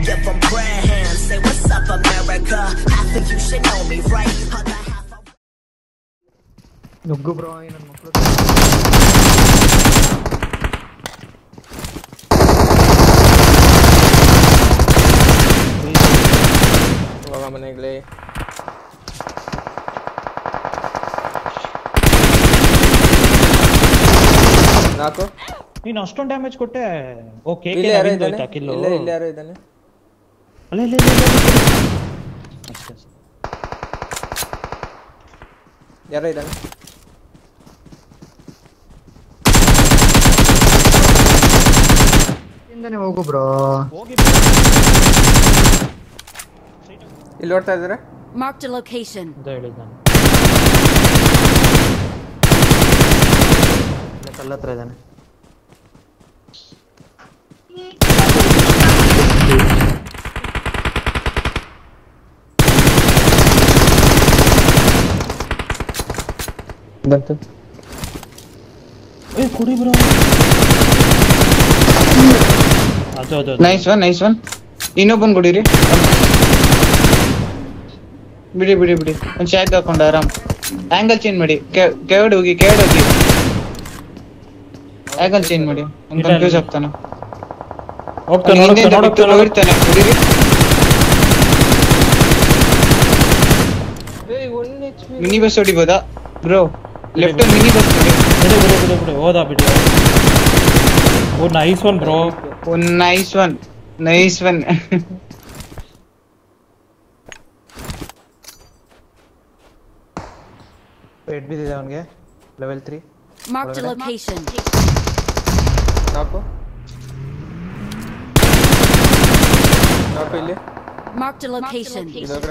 give them prayer hands. Say what's up, America. Half of you should know me, right? Other half of... ನುಗ್ಗು bro ನನ್ನ ಮಕ್ಕಳು ಹೋಗ ಮನೆಗಳೇ. ನಾಲ್ಕು ನೀನು ಅಷ್ಟೊಂದು ಡ್ಯಾಮೇಜ್ ಕೊಟ್ಟೆ. ಓಕೆ ಇಲ್ಲಿ ಯಾರೋ ಇದ್ದಾನೆ. ಅಲ್ಲ ಯಾರೋ ಇದ್ದಾನೆ. ಇಂದನೇ ಹೋಗು ಬ್ರೋ. ಇಲ್ಲಿ ನೋಡ್ತಾ ಇದ್ದೀರಾ? Marked a location. ಅಂತ ಹೇಳಿದ್ ನಾನು. ಕಲ್ಲ ಹತ್ರ ಇದ್ದಾನೆ. ಬಂತು. ಏ ಕುಡಿ ಬ್ರೋ. ಅದು ನೈಸ್ ಒನ್ ಇನ್ನೊಬ್ಬನ್ ಕುಡೀರಿ. ಬಿಡಿ ಒಂದು ಶಾಕ್ ಹಾಕೊಂಡು ಆರಾಮ್ ಆಂಗಲ್ ಚೇಂಜ್ ಮಾಡಿ. ಕೆಳಗಡೆ ಹೋಗಿ ಆಂಗಲ್ ಚೇಂಜ್ ಮಾಡಿ. ಅವ್ನು ಕನ್ಫ್ಯೂಸ್ ಆಗ್ತಾನೆ. ಹೋಗ್ತಾನೆ ಕುಡೀರಿ. ಮಿನಿ ಬಸ್ ಹೊಡಿಬೋದಾ ಬ್ರೋ? ಲೆಫ್ಟ್ ಮಿನಿ ಬಸ್ ಬಿಡಿ ಹೋದಾ ಬಿಡಿ. Oh nice one bro. Nice one wait ಬಿದ್ದಿದೆ ಅವನಿಗೆ. ಲೆವೆಲ್ 3. Marked a location. ನಾಲ್ಕು ಇಲ್ಲಿ. Marked a location.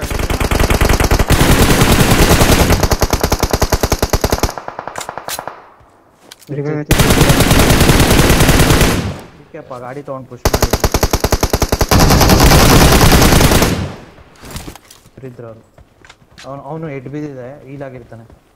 ಗಾಡಿ ತಗೊಂಡು ಪುಷ್ ಮಾಡಿ ಇದ್ರು ಅವರು. ಅವನು 8 ಬಿದ್ದಿದೆ. ಈಲಾಗಿರ್ತಾನೆ.